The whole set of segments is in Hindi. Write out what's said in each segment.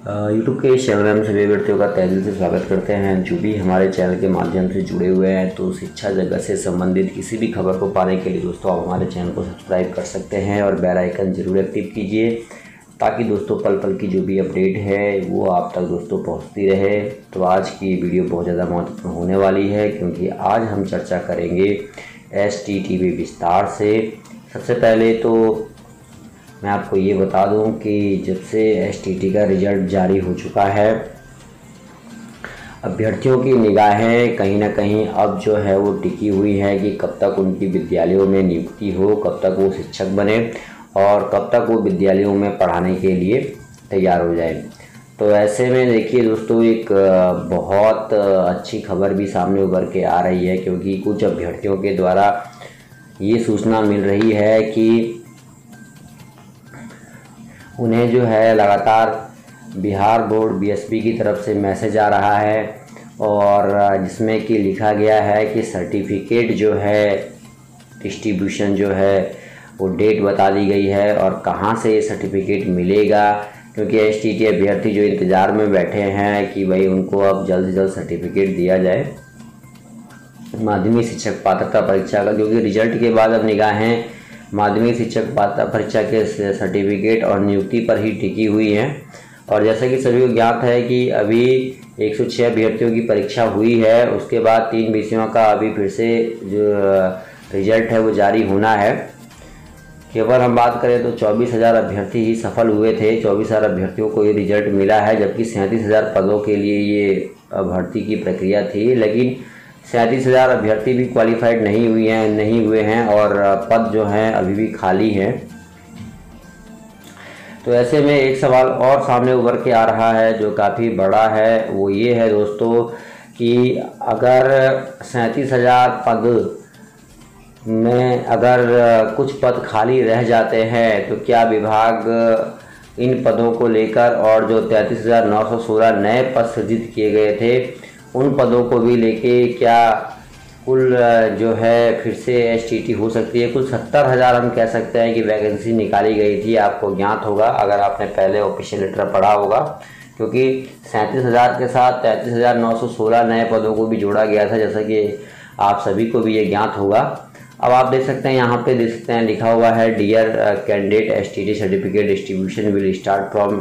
यूट्यूब के इस चैनल में हम सभी व्यक्तियों का तहे दिल से स्वागत करते हैं। जो भी हमारे चैनल के माध्यम से जुड़े हुए हैं तो शिक्षा जगत से संबंधित किसी भी खबर को पाने के लिए दोस्तों आप हमारे चैनल को सब्सक्राइब कर सकते हैं और बेल आइकन जरूर एक्टिव कीजिए, ताकि दोस्तों पल पल की जो भी अपडेट है वो आप तक दोस्तों पहुंचती रहे। तो आज की वीडियो बहुत ज़्यादा महत्वपूर्ण होने वाली है, क्योंकि आज हम चर्चा करेंगे STT विस्तार से। सबसे पहले तो मैं आपको ये बता दूं कि जब से STT का रिजल्ट जारी हो चुका है, अभ्यर्थियों की निगाहें कहीं ना कहीं अब जो है वो टिकी हुई है कि कब तक उनकी विद्यालयों में नियुक्ति हो, कब तक वो शिक्षक बने और कब तक वो विद्यालयों में पढ़ाने के लिए तैयार हो जाए। तो ऐसे में देखिए दोस्तों, एक बहुत अच्छी खबर भी सामने उभर के आ रही है, क्योंकि कुछ अभ्यर्थियों के द्वारा ये सूचना मिल रही है कि उन्हें जो है लगातार बिहार बोर्ड BSB की तरफ से मैसेज आ रहा है, और जिसमें कि लिखा गया है कि सर्टिफिकेट जो है डिस्ट्रीब्यूशन जो है वो डेट बता दी गई है और कहां से ये सर्टिफिकेट मिलेगा। क्योंकि STT अभ्यर्थी जो इंतज़ार में बैठे हैं कि भाई उनको अब जल्द से जल्द सर्टिफिकेट दिया जाए माध्यमिक शिक्षक पात्रता परीक्षा का, क्योंकि रिजल्ट के बाद अब निगाहें माध्यमिक शिक्षक पात्रता परीक्षा के सर्टिफिकेट और नियुक्ति पर ही टिकी हुई हैं। और जैसा कि सभी को ज्ञात है कि अभी 106 अभ्यर्थियों की परीक्षा हुई है, उसके बाद 3 विषयों का अभी फिर से जो रिजल्ट है वो जारी होना है। केवल हम बात करें तो 24,000 अभ्यर्थी ही सफल हुए थे, 24,000 अभ्यर्थियों को ये रिजल्ट मिला है, जबकि 37,000 पदों के लिए ये भर्ती की प्रक्रिया थी। लेकिन 37,000 अभ्यर्थी भी क्वालिफाइड नहीं हुए हैं और पद जो हैं अभी भी खाली हैं। तो ऐसे में एक सवाल और सामने उभर के आ रहा है जो काफ़ी बड़ा है, वो ये है दोस्तों कि अगर 37,000 पद में अगर कुछ पद खाली रह जाते हैं तो क्या विभाग इन पदों को लेकर, और जो 33,916 नए पद सृजित किए गए थे उन पदों को भी लेके क्या कुल जो है फिर से STT हो सकती है। कुल 70,000 हम कह सकते हैं कि वैकेंसी निकाली गई थी। आपको ज्ञात होगा अगर आपने पहले ऑफिशियल लेटर पढ़ा होगा, क्योंकि 37,000 के साथ 33,916 नए पदों को भी जोड़ा गया था, जैसा कि आप सभी को भी ये ज्ञात होगा। अब आप देख सकते हैं यहाँ पे देख सकते हैं लिखा हुआ है, dear candidate STT certificate distribution will start from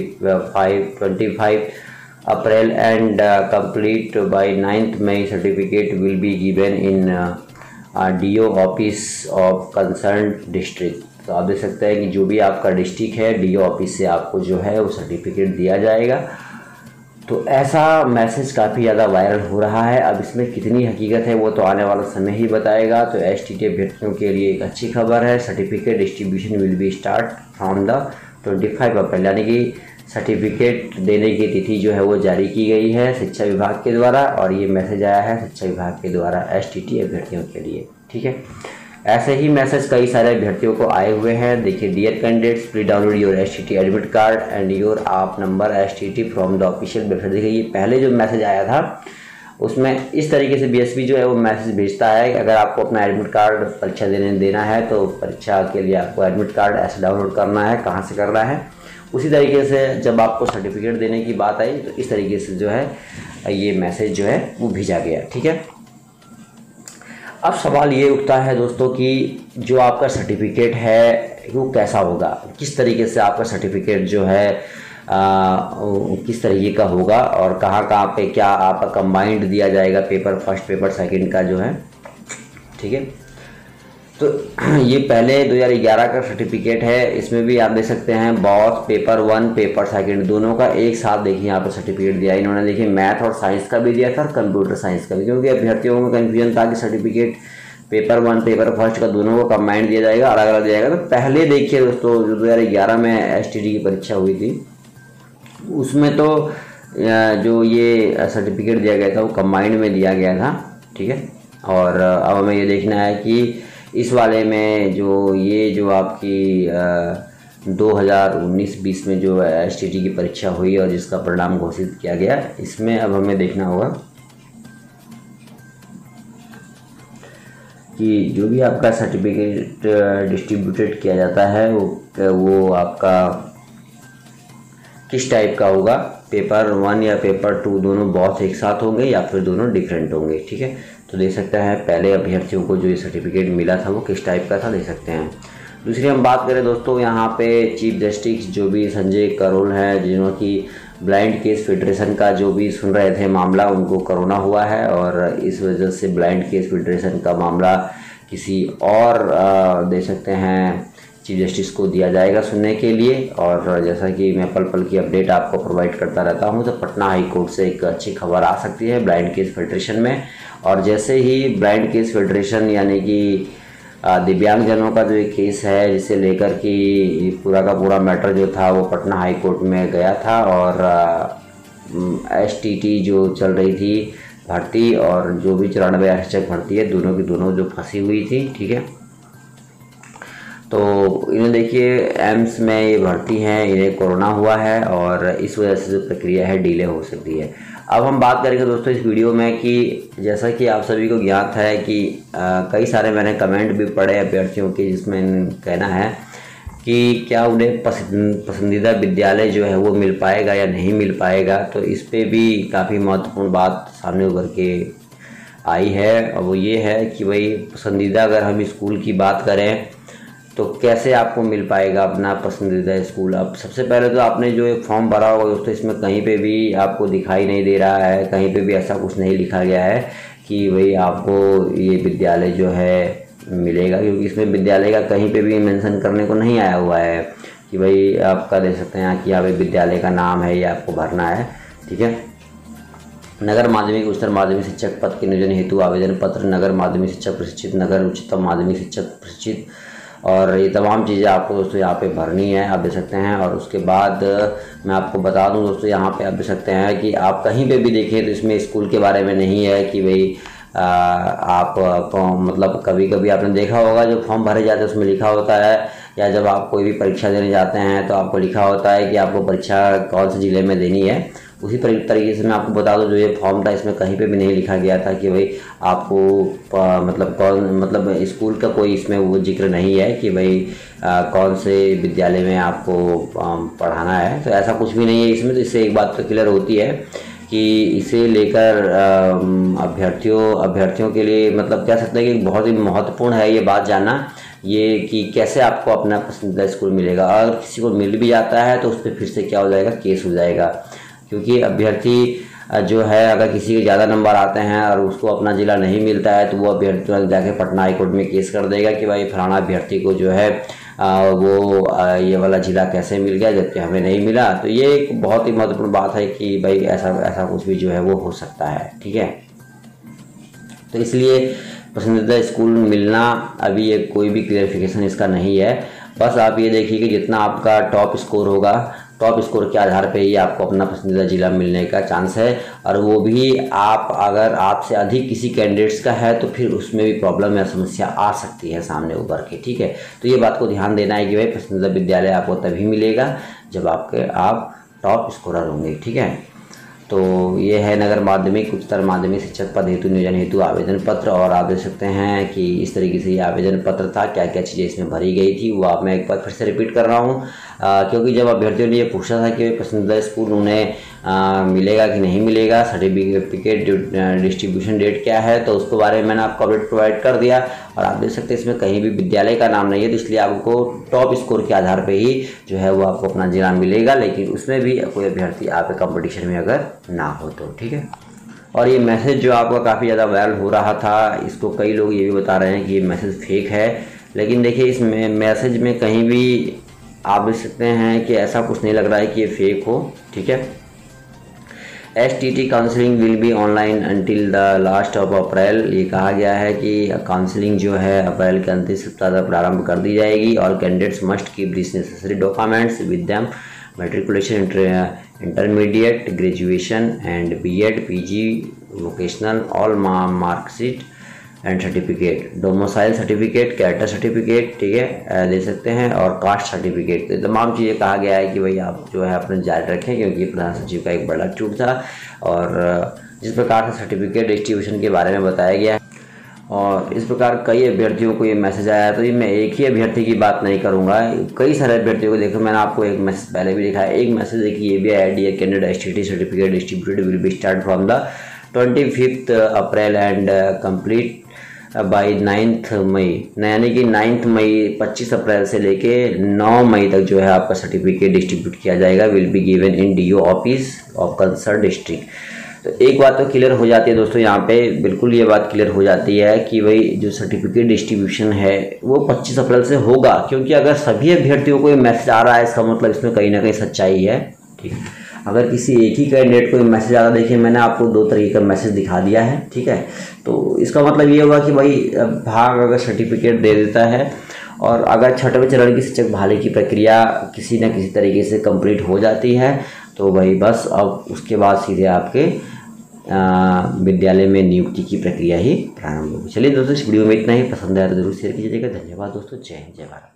25 April and complete by 9th May. Certificate will be given in DO office of concerned district। तो आप देख सकते हैं कि जो भी आपका डिस्ट्रिक्ट है DO ऑफिस से आपको जो है वो सर्टिफिकेट दिया जाएगा। तो ऐसा मैसेज काफ़ी ज़्यादा वायरल हो रहा है। अब इसमें कितनी हकीकत है वो तो आने वाला समय ही बताएगा। तो STT अभ्यर्थियों के लिए एक अच्छी खबर है, certificate distribution will be start from the 25 April, यानी कि सर्टिफिकेट देने की तिथि जो है वो जारी की गई है शिक्षा विभाग के द्वारा, और ये मैसेज आया है शिक्षा विभाग के द्वारा STT अभ्यर्थियों के लिए। ठीक है, ऐसे ही मैसेज कई सारे अभ्यर्थियों को आए हुए हैं। देखिए, dear candidates please download your STT admit card and your app number STT from the official website. देखिए, ये पहले जो मैसेज आया था उसमें इस तरीके से BSB जो है वो मैसेज भेजता है कि अगर आपको अपना एडमिट कार्ड परीक्षा देना है तो परीक्षा के लिए आपको एडमिट कार्ड ऐसे डाउनलोड करना है, कहाँ से करना है। उसी तरीके से जब आपको सर्टिफिकेट देने की बात आई तो इस तरीके से जो है ये मैसेज जो है वो भेजा गया। ठीक है, अब सवाल ये उठता है दोस्तों कि जो आपका सर्टिफिकेट है वो कैसा होगा, किस तरीके से आपका सर्टिफिकेट जो है किस तरीके का होगा और कहाँ कहाँ पे क्या आपका कंबाइंड दिया जाएगा, पेपर फर्स्ट पेपर सेकंड का जो है। ठीक है, तो ये पहले 2011 का सर्टिफिकेट है, इसमें भी आप देख सकते हैं बॉस पेपर 1 पेपर सेकंड दोनों का एक साथ देखिए यहाँ पर सर्टिफिकेट दिया। इन्होंने देखिए मैथ और साइंस का भी दिया था और कंप्यूटर साइंस का भी, क्योंकि अभ्यर्थियों में कन्फ्यूजन था कि सर्टिफिकेट पेपर 1 पेपर फर्स्ट का दोनों को कंबाइंड दिया जाएगा, अलग अलग दिया जाएगा। तो पहले देखिए दोस्तों, जो 2011 में STT की परीक्षा हुई थी उसमें तो जो ये सर्टिफिकेट दिया गया था वो कंबाइंड में दिया गया था। ठीक है, और अब हमें ये देखना है कि इस वाले में जो आपकी 2019-20 में जो STT की परीक्षा हुई और जिसका परिणाम घोषित किया गया, इसमें अब हमें देखना होगा कि जो भी आपका सर्टिफिकेट डिस्ट्रीब्यूटेड किया जाता है वो आपका किस टाइप का होगा, पेपर 1 या पेपर 2 दोनों बहुत एक साथ होंगे या फिर दोनों डिफरेंट होंगे। ठीक है, तो देख सकते हैं पहले अभ्यर्थियों को जो ये सर्टिफिकेट मिला था वो किस टाइप का था, देख सकते हैं। दूसरी हम बात करें दोस्तों, यहाँ पे चीफ जस्टिस जो भी संजय करोल हैं, जिन्होंने ब्लाइंड केस फेडरेशन का जो भी सुन रहे थे मामला, उनको कोरोना हुआ है और इस वजह से ब्लाइंड केस फेडरेशन का मामला किसी और दे सकते हैं चीफ जस्टिस को दिया जाएगा सुनने के लिए। और जैसा कि मैं पल पल की अपडेट आपको प्रोवाइड करता रहता हूं, तो पटना हाई कोर्ट से एक अच्छी खबर आ सकती है ब्लाइंड केस फेडरेशन में। और जैसे ही ब्लाइंड केस फेडरेशन यानी कि दिव्यांगजनों का जो एक केस है, जिसे लेकर कि पूरा का पूरा मैटर जो था वो पटना हाई कोर्ट में गया था और STT जो चल रही थी भर्ती और जो भी 94 आरक्षक भर्ती है, दोनों की दोनों जो फंसी हुई थी। ठीक है, तो इन्हें देखिए एम्स में ये भर्ती हैं, इन्हें कोरोना हुआ है और इस वजह से जो प्रक्रिया है डिले हो सकती है। अब हम बात करेंगे दोस्तों इस वीडियो में कि जैसा कि आप सभी को ज्ञात है कि कई सारे मैंने कमेंट भी पढ़े अभ्यर्थियों के, जिसमें कहना है कि क्या उन्हें पसंदीदा विद्यालय जो है वो मिल पाएगा या नहीं मिल पाएगा। तो इस पे भी काफ़ी महत्वपूर्ण बात सामने उभर के आई है और वो ये है कि भाई पसंदीदा, अगर हम स्कूल की बात करें तो कैसे आपको मिल पाएगा अपना पसंदीदा स्कूल। अब सबसे पहले तो आपने जो एक फॉर्म भरा होगा दोस्तों, इसमें कहीं पे भी आपको दिखाई नहीं दे रहा है, कहीं पे भी ऐसा कुछ नहीं लिखा गया है कि भाई आपको ये विद्यालय जो है मिलेगा, क्योंकि इसमें विद्यालय का कहीं पे भी मेंशन करने को नहीं आया हुआ है कि भाई आपका दे सकते हैं कि यहाँ पे विद्यालय का नाम है, ये आपको भरना है। ठीक है, नगर माध्यमिक उच्चतर माध्यमिक शिक्षक पद के नियोजन हेतु आवेदन पत्र, नगर माध्यमिक शिक्षक प्रशिक्षित, नगर उच्चतम माध्यमिक शिक्षक प्रशिक्षित, और ये तमाम चीज़ें आपको दोस्तों यहाँ पे भरनी है, आप देख सकते हैं। और उसके बाद मैं आपको बता दूं दोस्तों, यहाँ पे आप देख सकते हैं कि आप कहीं पे भी देखें तो इसमें स्कूल के बारे में नहीं है कि भाई आप मतलब कभी कभी आपने देखा होगा जो फॉर्म भरे जाते हैं उसमें लिखा होता है, या जब आप कोई भी परीक्षा देने जाते हैं तो आपको लिखा होता है कि आपको परीक्षा कौन से ज़िले में देनी है। उसी तरीके से मैं आपको बता दूं, जो ये फॉर्म था इसमें कहीं पे भी नहीं लिखा गया था कि भाई आपको मतलब कौन, मतलब स्कूल का कोई इसमें वो जिक्र नहीं है कि भाई कौन से विद्यालय में आपको पढ़ाना है। तो ऐसा कुछ भी नहीं है इसमें। तो इससे एक बात तो क्लियर होती है कि इसे लेकर अभ्यर्थियों के लिए मतलब कह सकते हैं कि बहुत ही महत्वपूर्ण है ये बात जानना, ये कि कैसे आपको अपना पसंदीदा स्कूल मिलेगा। अगर किसी को मिल भी जाता है तो उस पर फिर से क्या हो जाएगा, केस हो जाएगा, क्योंकि अभ्यर्थी जो है अगर किसी के ज़्यादा नंबर आते हैं और उसको अपना ज़िला नहीं मिलता है तो वो अभ्यर्थी जाके पटना हाई कोर्ट में केस कर देगा कि भाई फलाना अभ्यर्थी को जो है ये वाला ज़िला कैसे मिल गया जबकि हमें नहीं मिला। तो ये एक बहुत ही महत्वपूर्ण बात है कि भाई ऐसा कुछ भी जो है वो हो सकता है। ठीक है, तो इसलिए पसंदीदा स्कूल मिलना अभी ये कोई भी क्लियरिफिकेशन इसका नहीं है। बस आप ये देखिए कि जितना आपका टॉप स्कोर होगा, टॉप स्कोर के आधार पे ही आपको अपना पसंदीदा जिला मिलने का चांस है। और वो भी आप अगर आपसे अधिक किसी कैंडिडेट्स का है तो फिर उसमें भी प्रॉब्लम या समस्या आ सकती है सामने उभर के। ठीक है, तो ये बात को ध्यान देना है कि भाई पसंदीदा विद्यालय आपको तभी मिलेगा जब आप टॉप स्कोरर होंगे। ठीक है, तो ये है नगर माध्यमिक उच्चतर माध्यमिक शिक्षक पद हेतु नियोजन हेतु आवेदन पत्र। और आप देख सकते हैं कि इस तरीके से ये आवेदन पत्र था, क्या क्या चीज़ें इसमें भरी गई थी वो आप मैं एक बार फिर से रिपीट कर रहा हूँ, क्योंकि जब अभ्यर्थियों ने ये पूछा था कि पसंदीदा स्कूल उन्हें मिलेगा कि नहीं मिलेगा, सर्टिफिकेट डिस्ट्रीब्यूशन डेट क्या है, तो उसके बारे में मैंने आपको अपडेट प्रोवाइड कर दिया। और आप देख सकते हैं इसमें कहीं भी विद्यालय का नाम नहीं है, तो इसलिए आपको टॉप स्कोर के आधार पे ही जो है वो आपको अपना जिला मिलेगा, लेकिन उसमें भी कोई अभ्यर्थी आपके कंपटीशन में अगर ना हो तो। ठीक है, और ये मैसेज जो आपका काफ़ी ज़्यादा वायरल हो रहा था, इसको कई लोग ये भी बता रहे हैं कि ये मैसेज फेक है, लेकिन देखिए इस मैसेज में कहीं भी आप देख सकते हैं कि ऐसा कुछ नहीं लग रहा है कि ये फेक हो। ठीक है, STT counselling will be online until the last of April. ये कहा गया है कि काउंसलिंग जो है अप्रैल के अंतिम सप्ताह तक प्रारंभ कर दी जाएगी। All candidates must keep this necessary documents with them, matriculation, intermediate, graduation and BEd, PG, vocational, all marksheet and certificate, domicile certificate, character certificate, ठीक है, दे सकते हैं, और कास्ट सर्टिफिकेट। तो तमाम चीज़ें कहा गया है कि भाई आप जो है अपने जारी रखें, क्योंकि प्रधान सचिव का एक बड़ा छूट था। और जिस प्रकार से सर्टिफिकेट डिस्ट्रीब्यूशन के बारे में बताया गया है, और इस प्रकार कई अभ्यर्थियों को ये मैसेज आया। तो ये मैं एक ही अभ्यर्थी की बात नहीं करूंगा, कई सारे अभ्यर्थियों को। देखो मैंने आपको एक मैसेज पहले भी दिखाया, एक मैसेज है कि ABI IDA candidate STT certificate distributed will be start from the 25 April and complete by 9 May, यानी कि 9 मई 25 अप्रैल से लेके 9 मई तक जो है आपका सर्टिफिकेट डिस्ट्रीब्यूट किया जाएगा। Will be given in DO office of concern district. तो एक बात तो क्लियर हो जाती है दोस्तों, यहाँ पे बिल्कुल ये बात क्लियर हो जाती है कि भाई जो सर्टिफिकेट डिस्ट्रीब्यूशन है वो 25 अप्रैल से होगा, क्योंकि अगर सभी अभ्यर्थियों को ये मैसेज आ रहा है इसका मतलब इसमें कहीं ना कहीं सच्चाई है। ठीक है, अगर किसी एक ही कैंडिडेट को मैसेज आ रहा, देखिए मैंने आपको 2 तरीके का मैसेज दिखा दिया है। ठीक है, तो इसका मतलब ये होगा कि भाई भाग अगर सर्टिफिकेट दे देता है और अगर छठवें चरण की शिक्षक बहाली की प्रक्रिया किसी न किसी तरीके से कंप्लीट हो जाती है तो भाई बस अब उसके बाद सीधे आपके विद्यालय में नियुक्ति की प्रक्रिया ही प्रारंभ होगी। चलिए दोस्तों, इस वीडियो में इतना ही। पसंद आया तो जरूर शेयर कीजिएगा। धन्यवाद दोस्तों, जय हिंद, जय भारत।